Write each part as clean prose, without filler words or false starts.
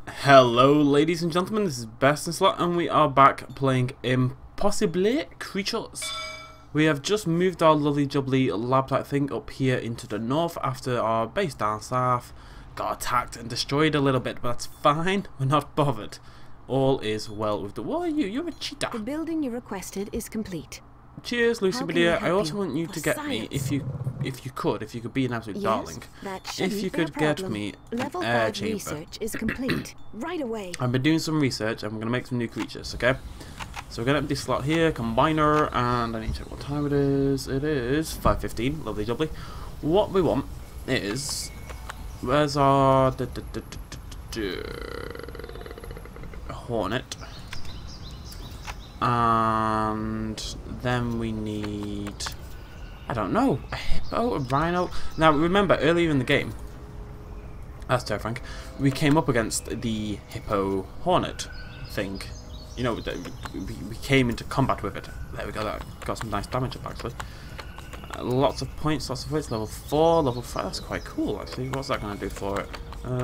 Hello ladies and gentlemen, this is BestInSlot and we are back playing Impossible Creatures. We have just moved our lovely jubbly lab type thing up here into the north after our base down south got attacked and destroyed a little bit, but that's fine, we're not bothered. All is well with the... What are you? You're a cheetah. The building you requested is complete. Cheers, Lucy, my dear. I also want you to get science. me, if you could be an absolute darling, if you could get me Level an air 5 chamber. research is complete. Right away. I've been doing some research and we're going to make some new creatures, okay? So we're going to empty slot here, combiner, and I need to check what time it is. It is 5:15, lovely jubbly. What we want is... Where's our... Hornet. And then we need... I don't know, a hippo, a rhino. Now remember, earlier in the game, that's terrifying, we came up against the hippo hornet thing. You know, we came into combat with it. There we go, that got some nice damage up actually. Lots of points, level 4, level 5, that's quite cool actually. What's that going to do for it?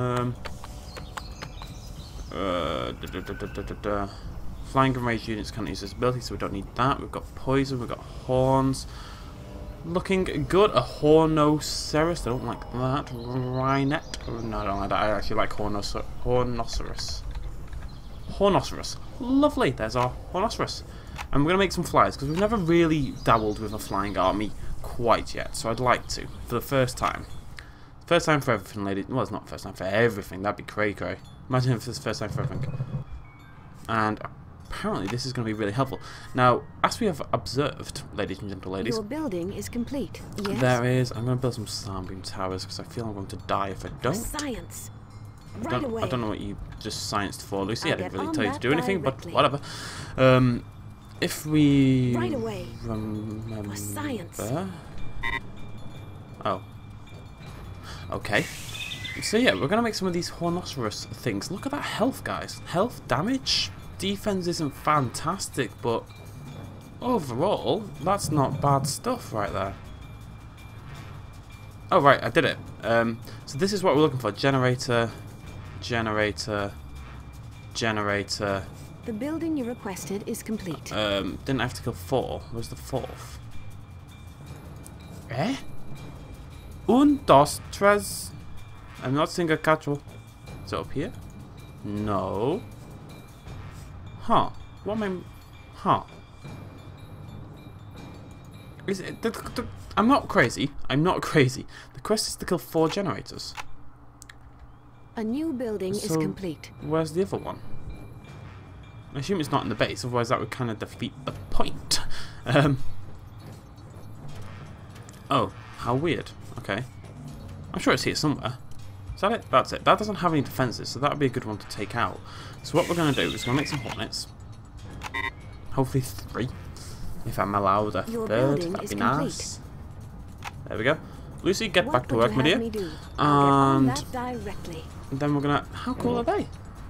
Flying and ranged units can't use this ability, so we don't need that. We've got poison, we've got horns. Looking good. A Hornoceros. I don't like that. Rhinet. No, I don't like that. I actually like Hornoceros. Hornoceros. Lovely. There's our Hornoceros. And we're going to make some flyers, because we've never really dabbled with a flying army quite yet. So I'd like to, for the first time. First time for everything, ladies. Well, it's not first time for everything. That'd be cray-cray. Imagine if it's first time for everything. And... apparently this is going to be really helpful. Now, as we have observed, ladies and gentle ladies, your building is complete. Yes. there is... I'm going to build some soundbeam towers because I feel I'm going to die if I don't. Science. Right away. I don't know what you just scienced for, Lucy. I'll I didn't get really on tell you to that do anything, directly. but whatever. If we... Right away. Remember... For science. Oh. Okay. So yeah, we're going to make some of these Hornoceros things. Look at that health, guys. Health, damage... defense isn't fantastic, but overall, that's not bad stuff right there. Oh right, I did it. So this is what we're looking for. Generator. The building you requested is complete. Didn't I have to kill 4? Where's the 4th? Eh? Un, dos, tres. I'm not seeing a catchal. Is it up here? No. Huh. What am I... Huh. Is it... I'm not crazy. I'm not crazy. The quest is to kill 4 generators. A new building is complete. Where's the other one? I assume it's not in the base, otherwise that would kind of defeat the point. Oh, how weird. Okay. I'm sure it's here somewhere. Is that it? That's it. That doesn't have any defences, so that would be a good one to take out. So what we're going to do is we're going to make some hornets. Hopefully 3. If I'm allowed a third, that'd be nice. There we go. Lucy, get back to work, my dear. And then we're going to... How cool are they?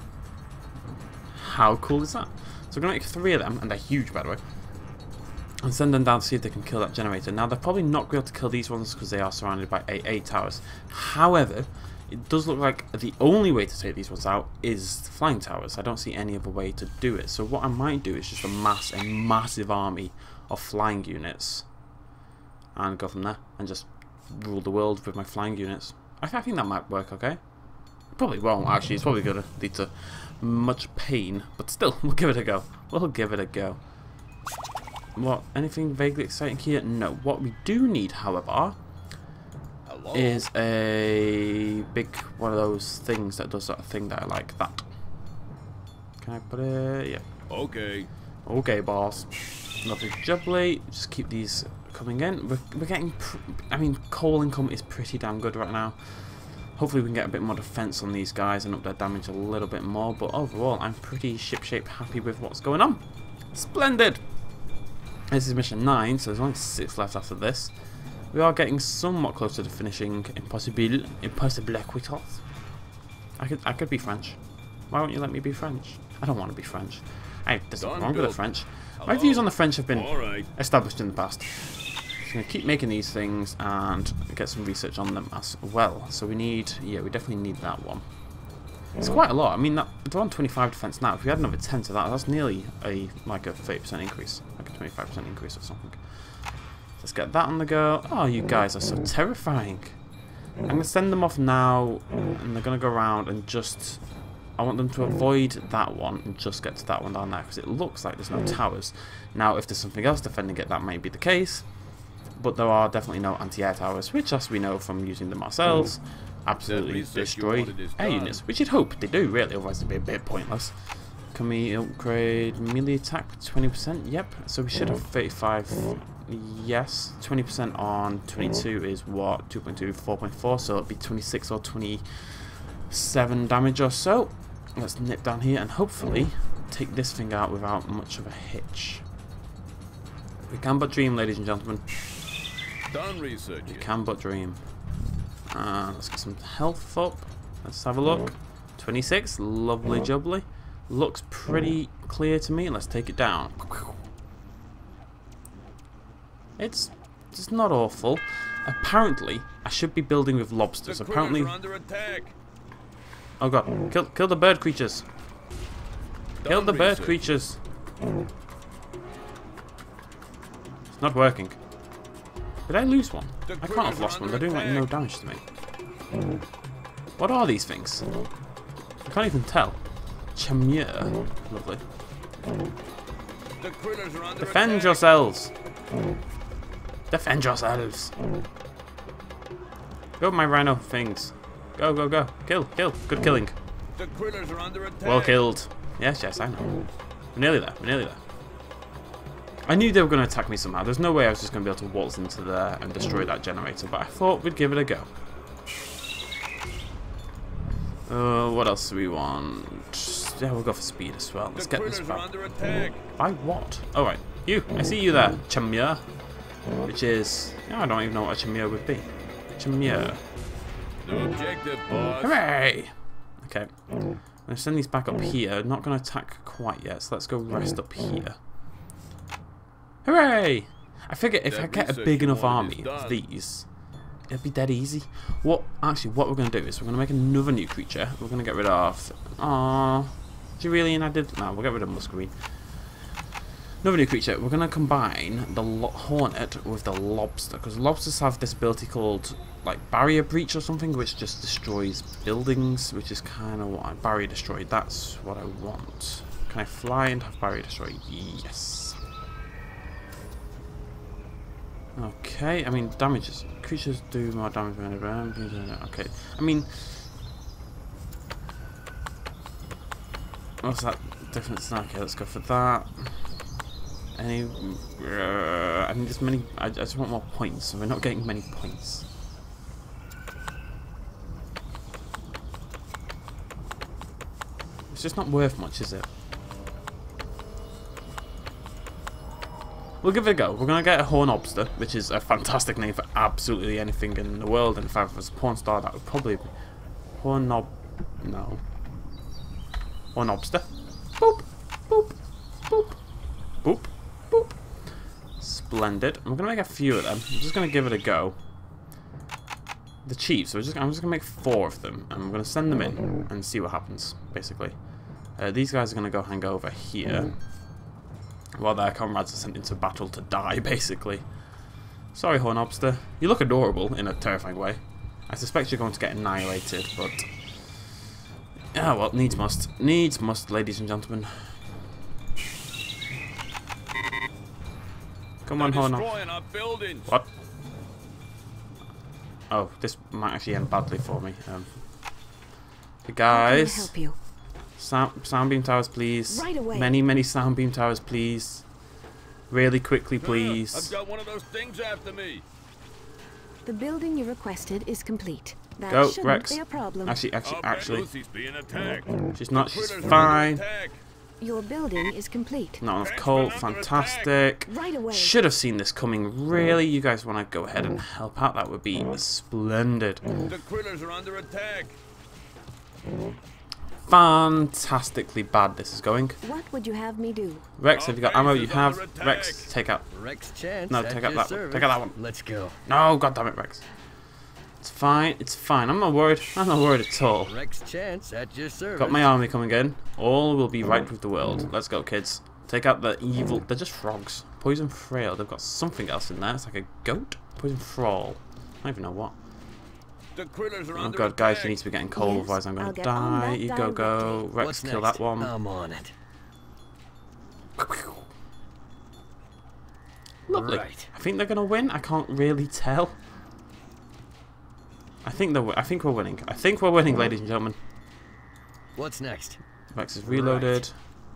How cool is that? So we're going to make 3 of them, and they're huge, by the way. And send them down to see if they can kill that generator. Now, they're probably not going to be able to kill these ones because they are surrounded by AA towers. However... it does look like the only way to take these ones out is flying towers. I don't see any other way to do it. So what I might do is just amass a massive army of flying units. And go from there. And just rule the world with my flying units. I think that might work okay. Probably won't actually. It's probably going to lead to much pain. But still, we'll give it a go. We'll give it a go. What? Anything vaguely exciting here? No. What we do need, however... is a big one of those things that does that thing that I like. That. Can I put it? Yeah. Okay. Okay, boss. Lovely jubbly. Just keep these coming in. We're getting... I mean, coal income is pretty damn good right now. Hopefully we can get a bit more defense on these guys and up their damage a little bit more. But overall, I'm pretty shipshape happy with what's going on. Splendid! This is mission 9, so there's only 6 left after this. We are getting somewhat closer to finishing Impossible Creatures. I could be French. Why won't you let me be French? I don't want to be French. There's nothing wrong with the French. My views on the French have been established in the past. Just going to keep making these things and get some research on them as well. So we need, yeah, we definitely need that one. It's quite a lot. I mean, they're on 25 defense now. If we had another 10 to that, that's nearly like a 30% increase, like a 25% increase or something. Let's get that on the go. Oh, you guys are so terrifying. I'm going to send them off now, and they're going to go around and just... I want them to avoid that one and just get to that one down there, because it looks like there's no towers. Now, if there's something else defending it, that might be the case. But there are definitely no anti-air towers, which, as we know from using them ourselves, absolutely destroy air units. Which you'd hope they do, really, otherwise it'd be a bit pointless. Can we upgrade melee attack 20%? Yep. So we should have 35... Yes, 20% on 22 is what? 2.2, 4.4, so it'd be 26 or 27 damage or so. Let's nip down here and hopefully take this thing out without much of a hitch. We can but dream, ladies and gentlemen. Done research. We can but dream. Let's get some health up. Let's have a look. 26, lovely jubbly. Looks pretty clear to me. Let's take it down. It's not awful. Apparently, I should be building with lobsters. Apparently, oh god, kill the bird creatures. Kill the bird creatures. It's not working. Did I lose one? I can't have lost one. They're doing like no damage to me. What are these things? I can't even tell. Chamure. Lovely. Defend yourselves. Defend yourselves. Go, my rhino things. Go, go, go. Kill, kill. Good killing. The critters are under attack. Well killed. Yes, yes, I know. We're nearly there. We're nearly there. I knew they were going to attack me somehow. There's no way I was just going to be able to waltz into there and destroy that generator, but I thought we'd give it a go. What else do we want? Yeah, we'll go for speed as well. Let's get this back. By what? Oh, right. You. I see you there, Chamure. Which is... Oh, I don't even know what a Chamure would be. Chamure. No objective, boss. Hooray! Okay. I'm going to send these back up here. Not going to attack quite yet, so let's go rest up here. Hooray! I figure if I get a big enough army of these, it'll be dead easy. Actually, what we're going to do is we're going to make another new creature. We're going to get rid of... Aww. Do you really? And I did... No, we'll get rid of Muscarine. Another new creature. We're going to combine the Hornet with the Lobster, because lobsters have this ability called like Barrier Breach or something, which just destroys buildings, which is kind of what I... Barrier Destroy. That's what I want. Can I fly and have Barrier Destroy? Yes. Okay, I mean, damages. Creatures do more damage when okay. I mean, what's that difference? Okay, let's go for that. Any? I need as many. I just want more points, and we're not getting many points. It's just not worth much, is it? We'll give it a go. We're going to get a Hornobster, which is a fantastic name for absolutely anything in the world. And if I was a porn star, that would probably be Hornobster. Boop, boop, boop, boop, boop. Splendid. I'm going to make a few of them. I'm just going to give it a go. The Chiefs. So I'm just going to make 4 of them, and I'm going to send them in and see what happens. Basically, these guys are going to go hang over here, while their comrades are sent into battle to die, basically. Sorry, Hornobster. You look adorable in a terrifying way. I suspect you're going to get annihilated, but... Ah, well, needs must. Needs must, ladies and gentlemen. Come on, Hornobster. What? Oh, this might actually end badly for me. The guys... How can I help you? Sound beam towers, please. Right away. Many sound beam towers, please. Really quickly, please. I've got one of those things after me. The building you requested is complete. That Go, shouldn't Rex. be a problem. Actually. Lucy's being attacked. She's not. She's fine. Your building is complete. Not enough coal. Fantastic. Right away. Should have seen this coming. Really, you guys want to go ahead and help out? That would be splendid. The critters are under attack. Fantastically bad this is going. What would you have me do? Rex, have you got ammo? You have. Rex, take out. Rex Chance. No, take out that one. Take out that one. Let's go. No, god damn it, Rex. It's fine. It's fine. I'm not worried. I'm not worried at all. Next chance at your service. Got my army coming in. All will be right with the world. Let's go, kids. Take out the evil... They're just frogs. Poison frail. They've got something else in there. It's like a goat. Poison frawl. I don't even know what. The critters are Oh under god, guys, attack. you need to be getting cold, Yes, otherwise I'm going I'll to get on die. that You go, go. directly. Rex, What's kill next? that one. I'm on it. Lovely. Right. I think they're going to win. I can't really tell. I think we're winning. I think we're winning, ladies and gentlemen. What's next? Rex is reloaded.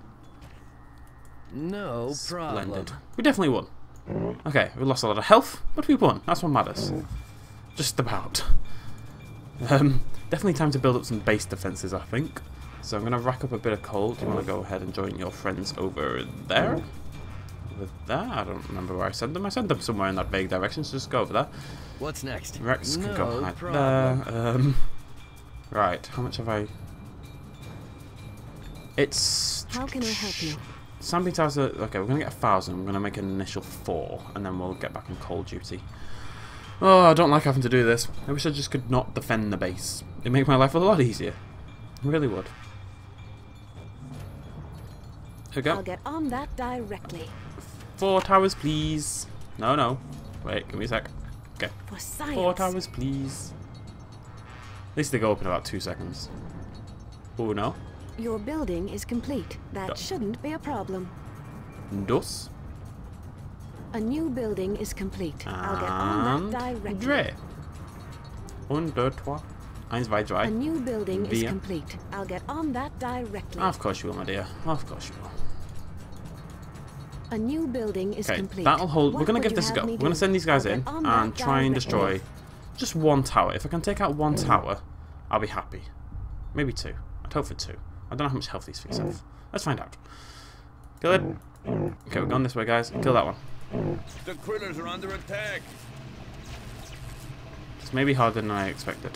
No problem. Splendid. We definitely won. Okay, we lost a lot of health, but we won. That's what matters. Just about. Definitely time to build up some base defences, I think. So I'm going to rack up a bit of coal. Do you want to go ahead and join your friends over there? Over there? I don't remember where I sent them. I sent them somewhere in that vague direction, so just go over there. What's next? Rex can go No right problem. there. Right, how much have I... It's... How can I help you? Stamping towers are... Okay, we're going to get 1,000. We're going to make an initial 4, and then we'll get back on coal duty. Oh, I don't like having to do this. I wish I just could not defend the base. It'd make my life a lot easier. It really would. Here we I'll go. get on that directly. 4 towers, please. No, no. Wait, give me a sec. Okay. For science. 4 towers, please. At least they go up in about 2 seconds. Oh, no. Your building is complete. That Yeah. shouldn't be a problem. Dos. A new building is complete. I'll get on that And... directly. Drei. 1, 2, 3. 1, 2, 3. A new building is Via. complete. I'll get on that directly. Of course you will, my dear. Of course you will. A new building is Okay, complete. that'll hold. What We're going to would give this a you go. have We're me going to do? send these guys I'll in get on and that try and directly. destroy just 1 tower. If I can take out 1 tower, I'll be happy. Maybe 2. I'd hope for 2. I don't know how much health these things have. Let's find out. Kill it. Okay, we're going this way, guys. Kill that one. The critters are under attack. It's maybe harder than I expected.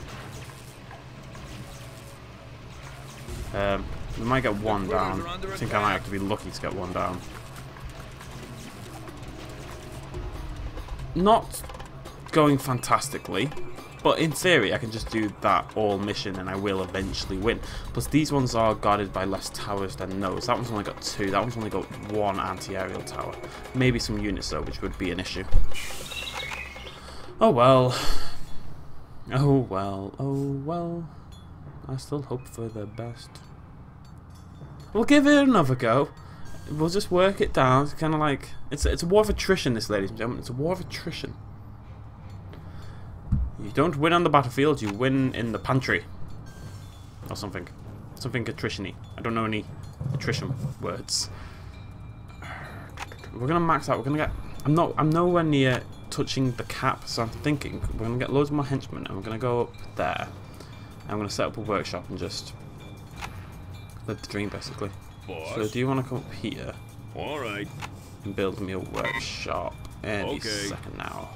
We might get 1 down. I think I might have to be lucky to get 1 down. Not going fantastically, but in theory I can just do that all mission and I will eventually win. Plus these ones are guarded by less towers than those. That one's only got 2, that one's only got 1 anti-aerial tower. Maybe some units though, which would be an issue. Oh well. Oh well, oh well. I still hope for the best. We'll give it another go. We'll just work it down. It's kind of like... It's a war of attrition, this, ladies and gentlemen. It's a war of attrition. You don't win on the battlefield, you win in the pantry. Or something. Something attrition-y. I don't know any attrition words. We're gonna max out. We're gonna get... I'm nowhere near touching the cap, so I'm thinking we're gonna get loads more henchmen and we're gonna go up there. And I'm gonna set up a workshop and just live the dream, basically. Boss. So do you want to come up here All right. and build me a workshop any Okay. second now?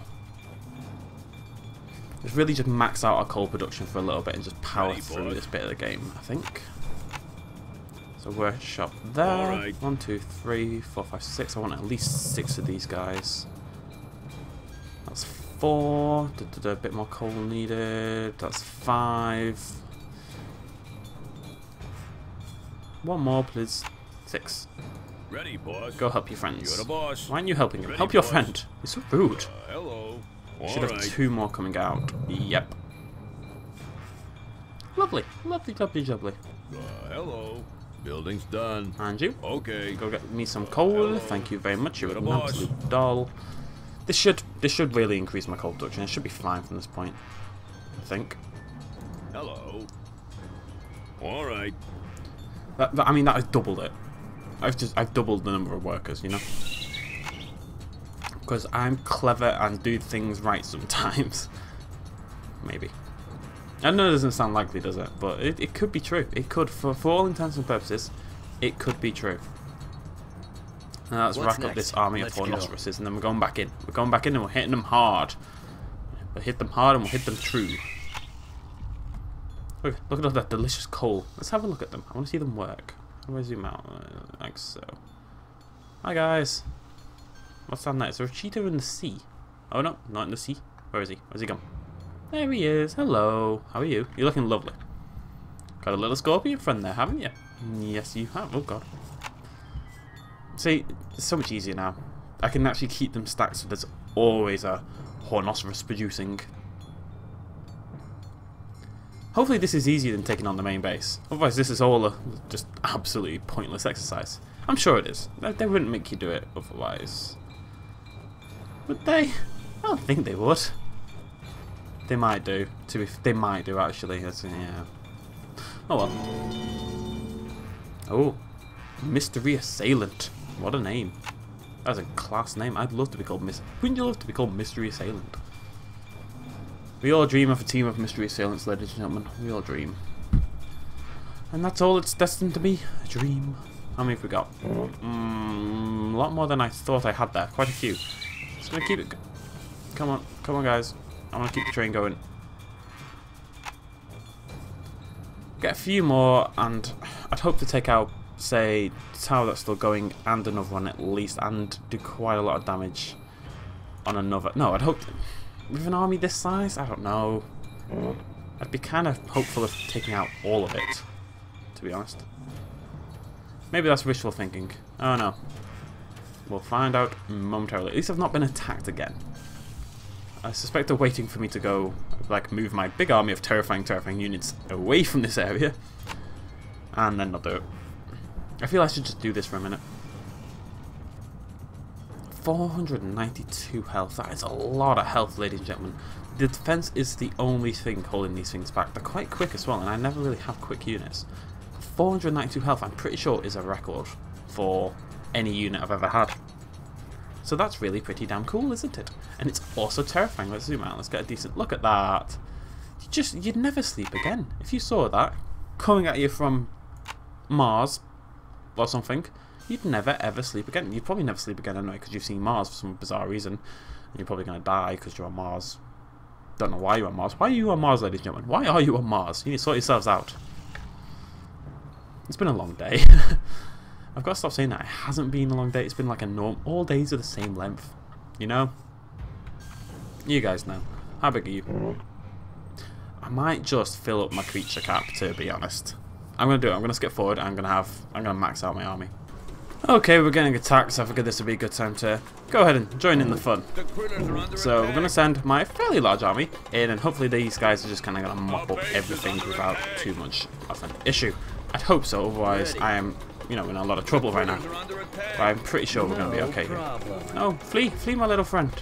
Let's really just max out our coal production for a little bit and just power Ready, through boss. this bit of the game, I think. So workshop there. Alright. 1, 2, 3, 4, 5, 6. I want at least 6 of these guys. That's 4. A bit more coal needed. That's 5. 1 more, please. 6. Ready, boss. Go help your friends. You're the boss. Why aren't you helping him? Ready, Help your boss. friend. He's so rude. Hello. Should All have right. 2 more coming out. Yep. Lovely. Lovely, lovely, lovely. Hello. Building's done. And you? Okay. Go get me some coal. Hello. Thank you very much. You're You're an the boss. absolute doll. This should really increase my coal production. It should be fine from this point, I think. Hello. All right. I mean, that has doubled it. I've doubled the number of workers, you know. Because I'm clever and do things right sometimes. Maybe. I know it doesn't sound likely, does it? But it could be true. It could, for all intents and purposes, it could be true. Now let's What's rack up next? this army Let's of go. rhinoceroses and then we're going back in. We're going back in and we're hitting them hard. We'll hit them hard and we'll hit them true. Look at all that delicious coal. Let's have a look at them. I want to see them work. How do I zoom out? Like so. Hi guys. What's down there? Is there a cheetah in the sea? Oh no, not in the sea. Where is he? Where's he gone? There he is. Hello. How are you? You're looking lovely. Got a little scorpion friend there, haven't you? Yes, you have. Oh, God. See, it's so much easier now. I can actually keep them stacked so there's always a rhinoceros producing. Hopefully this is easier than taking on the main base. Otherwise this is all a just absolutely pointless exercise. I'm sure it is. They wouldn't make you do it otherwise. Would they? I don't think they would. They might do. They might do actually. Yeah. Oh well. Oh. Mystery Assailant. What a name. That's a class name. I'd love to be called Wouldn't you love to be called Mystery Assailant? We all dream of a team of Mystery Assailants, ladies and gentlemen. We all dream. And that's all it's destined to be. A dream. How many have we got? A lot more than I thought I had there. Quite a few. Just gonna keep it. Come on. Come on, guys. I want to keep the train going. Get a few more, and I'd hope to take out, say, the tower that's still going, and another one at least, and do quite a lot of damage on another. No, I'd hope to, with an army this size, I don't know. I'd be kind of hopeful of taking out all of it, to be honest. Maybe that's wishful thinking. Oh no. We'll find out momentarily. At least I've not been attacked again. I suspect they're waiting for me to go, like, move my big army of terrifying units away from this area. And then they'll do it. I feel I should just do this for a minute. 492 health. That is a lot of health, ladies and gentlemen. The defense is the only thing holding these things back. They're quite quick as well, and I never really have quick units. 492 health, I'm pretty sure, is a record for any unit I've ever had. So that's really pretty damn cool, isn't it? And it's also terrifying. Let's zoom out. Let's get a decent look at that. You'd never sleep again. If you saw that coming at you from Mars or something, you'd never ever sleep again. You'd probably never sleep again anyway because you've seen Mars for some bizarre reason. And you're probably going to die because you're on Mars. Don't know why you're on Mars. Why are you on Mars, ladies and gentlemen? Why are you on Mars? You need to sort yourselves out. It's been a long day. I've got to stop saying that. It hasn't been a long day. It's been like a norm. All days are the same length. You know? You guys know. How big are you? I might just fill up my creature cap, to be honest. I'm going to do it. I'm going to skip forward. I'm going to max out my army. Okay, we're getting attacked, so I figured this would be a good time to go ahead and join in the fun. So we're going to send my fairly large army in, and hopefully these guys are just kind of going to mop up everything without too much of an issue. I'd hope so, otherwise I am, you know, in a lot of trouble right now. But I'm pretty sure we're going to be okay here. No, flee, flee my little friend.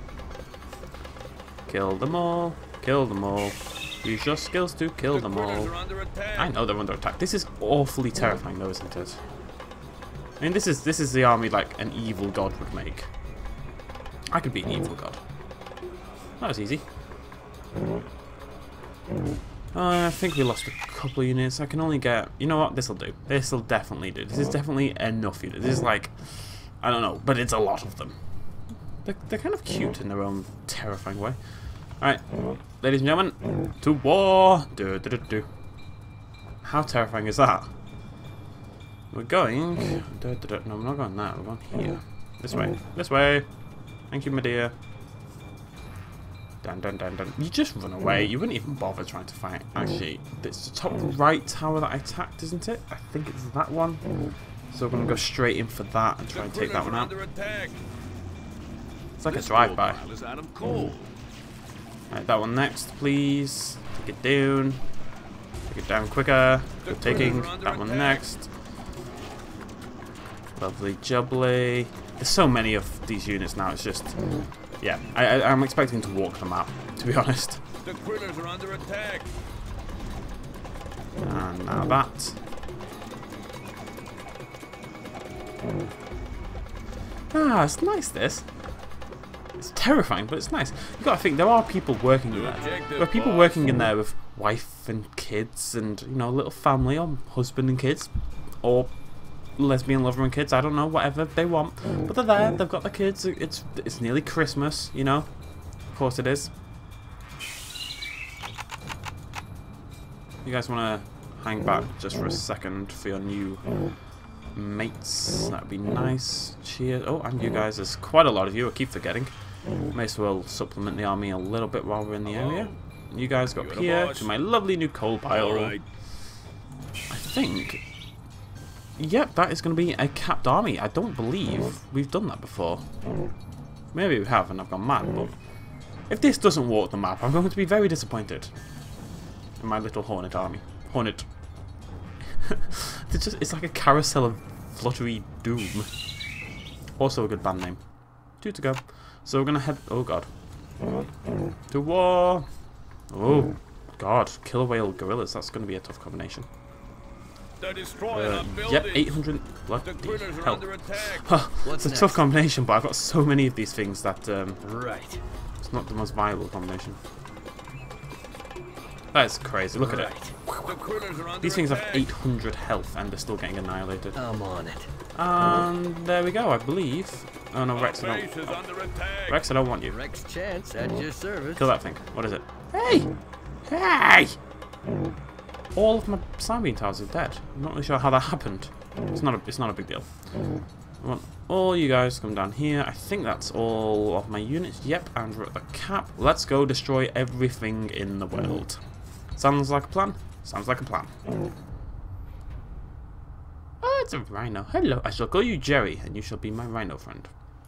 Kill them all, kill them all. Use your skills to kill them all. I know they're under attack. This is awfully terrifying though, isn't it? I mean, this is the army like an evil god would make. I could be an evil god. That was easy. I think we lost a couple of units. I can only get... You know what? This'll do. This'll definitely do. This is definitely enough units. This is like... I don't know, but it's a lot of them. They're kind of cute in their own terrifying way. Alright, ladies and gentlemen, to war! How terrifying is that? We're going... No, we're not going that. We're going here. This way. This way. Thank you, my dear. Dun, dun, dun, dun. You just run away. You wouldn't even bother trying to fight. Actually, it's the top right tower that I attacked, isn't it? I think it's that one. So we're going to go straight in for that and try and take that one out. It's like a drive-by. Right, that one next, please. Take it down. Take it down quicker. Good taking. That one next. Lovely jubbly. There's so many of these units now, it's just... Yeah, I'm expecting to walk them out, to be honest. The critters are under attack. And now that. Ah, it's nice, this. It's terrifying, but it's nice. You've got to think, there are people working in there. There are people working in there with wife and kids and, you know, a little family, or husband and kids, or lesbian lover and kids, I don't know, whatever they want. But they're there, they've got the kids, it's nearly Christmas, you know. Of course it is. You guys want to hang back just for a second for your new mates? That'd be nice. Cheers. Oh, and you guys, there's quite a lot of you, I keep forgetting. May as well supplement the army a little bit while we're in the area. You guys go up You're the here boss. to my lovely new coal pile. Alright. I think... Yep, that is going to be a capped army. I don't believe we've done that before. Maybe we have and I've gone mad, but... If this doesn't walk the map, I'm going to be very disappointed in my little Hornet army. Hornet. It's like a carousel of fluttery doom. Also a good band name. 2 to go. So we're going to head... Oh, God. To war! Oh, God. Killer whale gorillas. That's going to be a tough combination. They're destroying our Yep, building. 800... The Bloody critters are hell. under attack. It's a tough combination, but I've got so many of these things that Right. it's not the most viable combination. That is crazy. Look at it. The critters are under These things have attack. 800 health and they're still getting annihilated. I'm on it. And there we go, I believe. Oh no, Rex, Our I base don't. is under attack. Rex, I don't want you. Rex Chance at your service. Kill that thing. What is it? Hey! Hey! All of my Sunbeam towers are dead. I'm not really sure how that happened. It's not a big deal. I want all you guys to come down here. I think that's all of my units. Yep, and we're at the cap. Let's go destroy everything in the world. Sounds like a plan? Sounds like a plan. Oh, it's a rhino. Hello. I shall call you Jerry, and you shall be my rhino friend.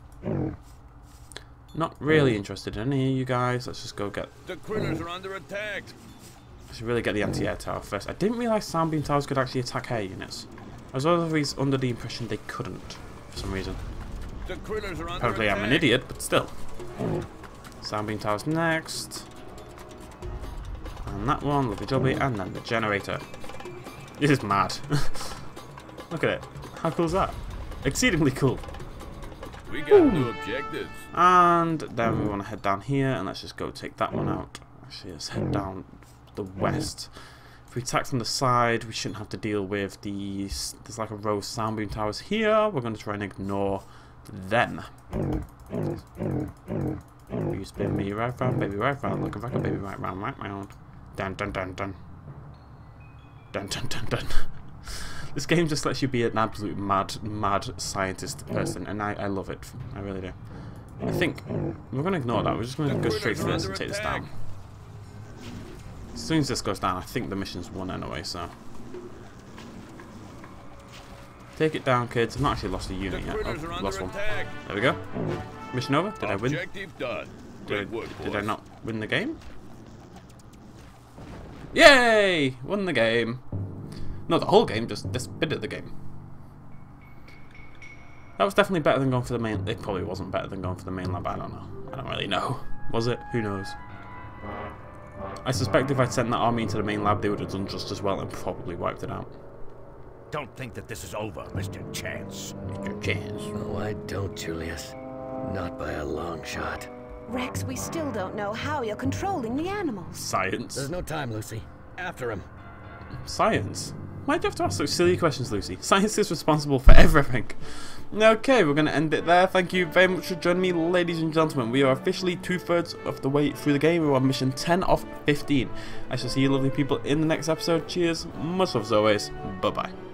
Not really interested in any of you guys. Let's just go get... The critters are under attack. I should really get the anti-air tower first. I didn't realise Soundbeam towers could actually attack air units. I was always under the impression they couldn't, for some reason. The critters are under Apparently attack. I'm an idiot, but still. Soundbeam towers next. And that one, lovely jubbly, and then the generator. This is mad. Look at it. How cool is that? Exceedingly cool. We got new objectives. And then we want to head down here, and let's just go take that one out. Actually, let's head down the west. If we attack from the side, we shouldn't have to deal with these. There's like a row of Soundbeam towers here. We're going to try and ignore them. You spin me right round, baby, right round. Looking back, baby, right round, right round. Dun dun dun dun. Dun dun dun dun. This game just lets you be an absolute mad scientist person, and I love it. I really do. I think we're going to ignore that. We're just going to go straight through this and take this down. As soon as this goes down, I think the mission's won anyway, so... Take it down, kids. I've not actually lost a unit yet. Oh, lost one. There we go. Mission over. Did I win? Objective done. Did I not win the game? Yay! Won the game. Not the whole game, just this bit of the game. That was definitely better than going for the main... It probably wasn't better than going for the main lab. I don't know. I don't really know. Was it? Who knows? I suspect if I'd sent that army into the main lab, they would have done just as well and probably wiped it out. Don't think that this is over, Mr. Chance. Mr. Chance. Oh, I don't, Julius. Not by a long shot. Rex, we still don't know how you're controlling the animals. Science. There's no time, Lucy. After him. Science? Why'd you have to ask those silly questions, Lucy? Science is responsible for everything. Okay, we're going to end it there. Thank you very much for joining me, ladies and gentlemen. We are officially 2/3 of the way through the game. We're on mission 10 of 15. I shall see you lovely people in the next episode. Cheers. Much love as always. Bye-bye.